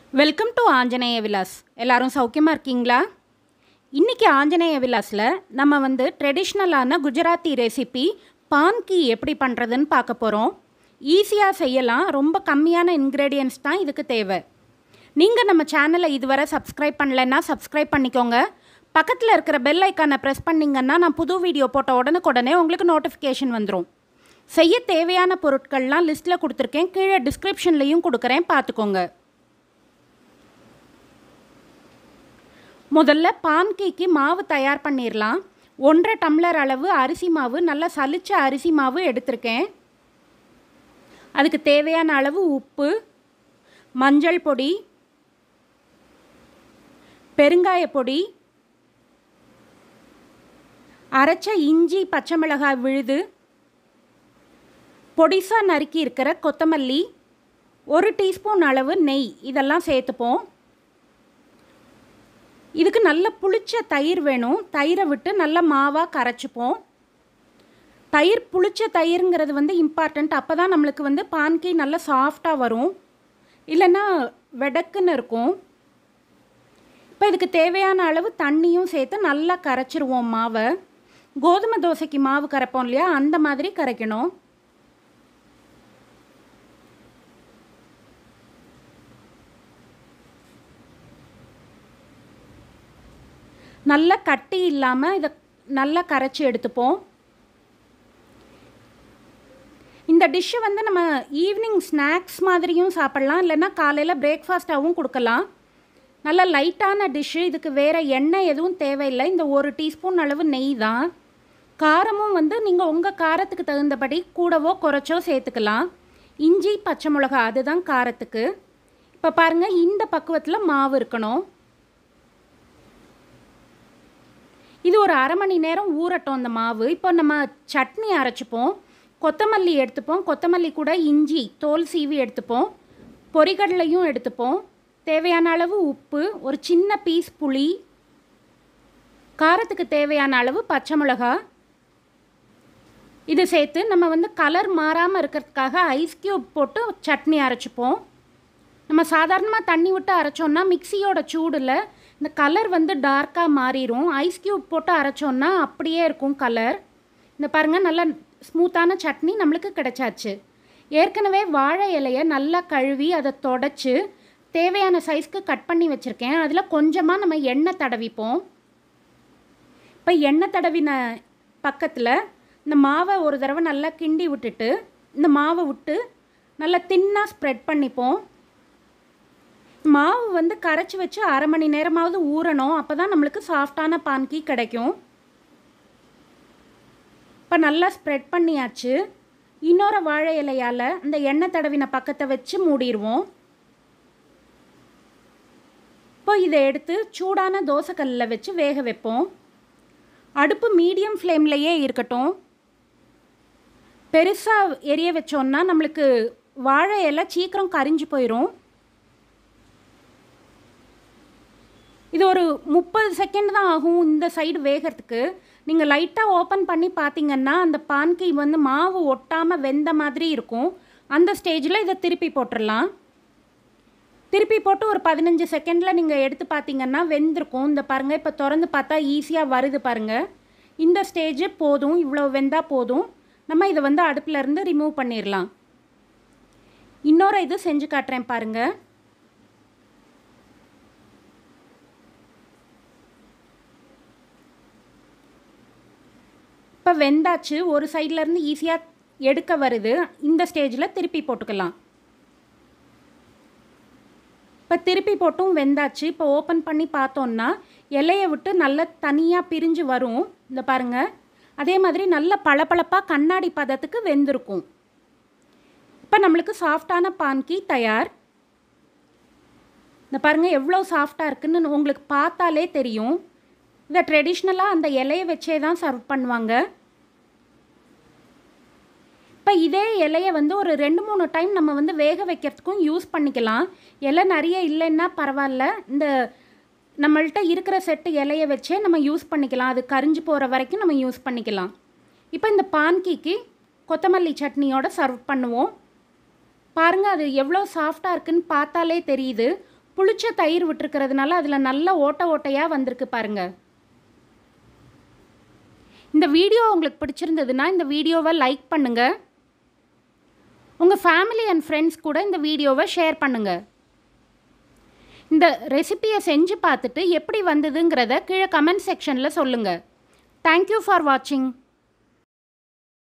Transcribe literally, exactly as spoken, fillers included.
Welcome to Anjaneya Vilas. எல்லாரும் சௌக்கியமாக இருக்கீங்களா? இன்றைக்கி ஆஞ்சநேய விலாஸில் நம்ம வந்து ட்ரெடிஷ்னலான குஜராத்தி ரெசிபி பான்கி எப்படி பண்ணுறதுன்னு பார்க்க போகிறோம். ஈஸியாக செய்யலாம், ரொம்ப கம்மியான இன்க்ரீடியன்ட்ஸ் தான் இதுக்கு தேவை. நீங்கள் நம்ம சேனலை இதுவரை சப்ஸ்கிரைப் பண்ணலைன்னா சப்ஸ்கிரைப் பண்ணிக்கோங்க. பக்கத்தில் இருக்கிற பெல் ஐக்கானை ப்ரெஸ் பண்ணிங்கன்னா நான் புது வீடியோ போட்ட உடனுக்குடனே உங்களுக்கு நோட்டிஃபிகேஷன் வந்துடும். செய்ய தேவையான பொருட்கள்லாம் லிஸ்ட்டில் கொடுத்துருக்கேன், கீழே டிஸ்கிரிப்ஷன்லேயும் கொடுக்குறேன், பார்த்துக்கோங்க. முதல்ல பான்கேக்கு மாவு தயார் பண்ணிடலாம். ஒன்றரை டம்ளர் அளவு அரிசி மாவு, நல்லா சலிச்ச அரிசி மாவு எடுத்திருக்கேன். அதுக்கு தேவையான அளவு உப்பு, மஞ்சள் பொடி, பெருங்காய பொடி, அரைச்ச இஞ்சி பச்சை மிளகாய் விழுது, பொடிசாக நறுக்கி இருக்கிற கொத்தமல்லி, ஒரு டீஸ்பூன் அளவு நெய், இதெல்லாம் சேர்த்துப்போம். இதுக்கு நல்ல புளிச்ச தயிர் வேணும். தயிரை விட்டு நல்ல மாவாக கரைச்சிப்போம். தயிர் புளிச்ச தயிர்ங்கிறது வந்து இம்பார்ட்டண்ட். அப்போ தான் நம்மளுக்கு வந்து பான்கி நல்லா சாஃப்டாக வரும், இல்லைன்னா வெடக்குன்னு இருக்கும். இப்போ இதுக்கு தேவையான அளவு தண்ணியும் சேர்த்து நல்லா கரைச்சிருவோம் மாவை. கோதுமை தோசைக்கு மாவு கரைப்போம் இல்லையா, அந்த மாதிரி கரைக்கணும். நல்லா கட்டி இல்லாமல் இதை நல்லா கரைச்சி எடுத்துப்போம். இந்த டிஷ்ஷு வந்து நம்ம ஈவினிங் ஸ்நாக்ஸ் மாதிரியும் சாப்பிட்லாம், இல்லைன்னா காலையில் பிரேக்ஃபாஸ்ட்டாகவும் கொடுக்கலாம். நல்லா லைட்டான டிஷ்ஷு. இதுக்கு வேறு எண்ணெய் எதுவும் தேவையில்லை. இந்த ஒரு டீஸ்பூன் அளவு நெய் தான். காரமும் வந்து நீங்கள் உங்கள் காரத்துக்கு தகுந்தபடி கூடவோ குறைச்சோ சேர்த்துக்கலாம். இஞ்சி பச்சை மிளகா அதுதான் காரத்துக்கு. இப்போ பாருங்கள், இந்த பக்குவத்தில் மாவு இருக்கணும். இது ஒரு அரை மணி நேரம் ஊறட்டும் அந்த மாவு. இப்போ நம்ம சட்னி அரைச்சிப்போம். கொத்தமல்லி எடுத்துப்போம். கொத்தமல்லி கூட இஞ்சி தோல் சீவி எடுத்துப்போம். பொரிகடலையும் எடுத்துப்போம். தேவையான அளவு உப்பு, ஒரு சின்ன பீஸ் புளி, காரத்துக்கு தேவையான அளவு பச்சை மிளகா, இது சேர்த்து நம்ம வந்து கலர் மாறாமல் இருக்கிறதுக்காக ஐஸ் க்யூப் போட்டு சட்னி அரைச்சிப்போம். நம்ம சாதாரணமாக தண்ணி விட்டு அரைச்சோன்னா மிக்சியோட சூடில் இந்த கலர் வந்து டார்க்காக மாறிடும். ஐஸ் க்யூப் போட்டு அரைச்சோன்னா அப்படியே இருக்கும் கலர். இந்த பாருங்கள், நல்ல ஸ்மூத்தான சட்னி நம்மளுக்கு கிடைச்சாச்சு. ஏற்கனவே வாழை இலையை நல்லா கழுவி அதை தொடச்சி தேவையான சைஸ்க்கு கட் பண்ணி வச்சுருக்கேன். அதில் கொஞ்சமாக நம்ம எண்ணெய் தடவிப்போம். இப்போ எண்ணெய் தடவின பக்கத்தில் இந்த மாவை ஒரு தடவை நல்லா கிண்டி விட்டுட்டு இந்த மாவை விட்டு நல்லா தின்னாக ஸ்ப்ரெட் பண்ணிப்போம். மாவு வந்து கரைச்சி வச்சு அரை மணி நேரமாவது ஊறணும். அப்போ தான் நம்மளுக்கு சாஃப்டான பான்கி கிடைக்கும். இப்போ நல்லா ஸ்ப்ரெட் பண்ணியாச்சு. இன்னொரு வாழை இலையால் இந்த எண்ணெய் தடவின பக்கத்தை வச்சு மூடிடுவோம். இப்போ இதை எடுத்து சூடான தோசைக்கல்லில் வச்சு வேக வைப்போம். அடுப்பு மீடியம் ஃப்ளேம்லேயே இருக்கட்டும். பெருசாக எரிய வச்சோன்னா நம்மளுக்கு வாழை இலை சீக்கிரம் கரிஞ்சு போயிடும். இது ஒரு முப்பது செகண்ட் தான் ஆகும் இந்த சைடு வேகிறதுக்கு. நீங்கள் லைட்டாக ஓப்பன் பண்ணி பார்த்தீங்கன்னா அந்த பான்கி வந்து மாவு ஒட்டாமல் வெந்த மாதிரி இருக்கும். அந்த ஸ்டேஜில் இதை திருப்பி போட்டுடலாம். திருப்பி போட்டு ஒரு பதினஞ்சு செகண்டில் நீங்கள் எடுத்து பார்த்தீங்கன்னா வெந்திருக்கும். இந்த பாருங்கள், இப்போ திறந்து பார்த்தா ஈஸியாக வருது பாருங்கள். இந்த ஸ்டேஜ் போதும், இவ்வளோ வெந்தால் போதும். நம்ம இதை வந்து அடுப்பிலேருந்து ரிமூவ் பண்ணிடலாம். இன்னொரு இது செஞ்சு காட்டுறேன் பாருங்கள். இப்போ வெந்தாச்சு. ஒரு சைட்லேருந்து ஈஸியாக எடுக்க வருது. இந்த ஸ்டேஜில் திருப்பி போட்டுக்கலாம். இப்போ திருப்பி போட்டும் வெந்தாச்சு. இப்போ ஓப்பன் பண்ணி பார்த்தோன்னா இலையை விட்டு நல்லா தனியாக பிரிஞ்சு வரும். இந்த பாருங்கள், அதே மாதிரி நல்ல பளபளப்பாக கண்ணாடி பதத்துக்கு வெந்திருக்கும். இப்போ நம்மளுக்கு சாஃப்டான பான்கி தயார். இந்த பாருங்கள் எவ்வளோ சாஃப்டாக இருக்குதுன்னு உங்களுக்கு பார்த்தாலே தெரியும். இதை ட்ரெடிஷ்னலாக அந்த இலையை வச்சே தான் சர்வ் பண்ணுவாங்க. இப்போ இதே இலையை வந்து ஒரு ரெண்டு மூணு டைம் நம்ம வந்து வேக வைக்கிறதுக்கும் யூஸ் பண்ணிக்கலாம். இலை நிறைய இல்லைன்னா பரவாயில்ல, இந்த நம்மள்கிட்ட இருக்கிற செட்டு இலையை வச்சே நம்ம யூஸ் பண்ணிக்கலாம். அது கரிஞ்சு போகிற வரைக்கும் நம்ம யூஸ் பண்ணிக்கலாம். இப்போ இந்த பான்கிக்கு கொத்தமல்லி சட்னியோடு சர்வ் பண்ணுவோம். பாருங்கள், அது எவ்வளோ சாஃப்டாக இருக்குதுன்னு பார்த்தாலே தெரியுது. புளிச்ச தயிர் விட்டுருக்கிறதுனால அதில் நல்ல ஓட்டை ஓட்டையாக வந்திருக்கு பாருங்கள். இந்த வீடியோ உங்களுக்கு பிடிச்சிருந்ததுன்னா இந்த வீடியோவை லைக் பண்ணுங்கள். உங்கள் ஃபேமிலி அண்ட் ஃப்ரெண்ட்ஸ் கூட இந்த வீடியோவை ஷேர் பண்ணுங்கள். இந்த ரெசிபியை செஞ்சு பார்த்துட்டு எப்படி வந்ததுங்கிறத கீழே கமெண்ட் செக்ஷனில் சொல்லுங்கள். தேங்க்யூ ஃபார் வாட்சிங்.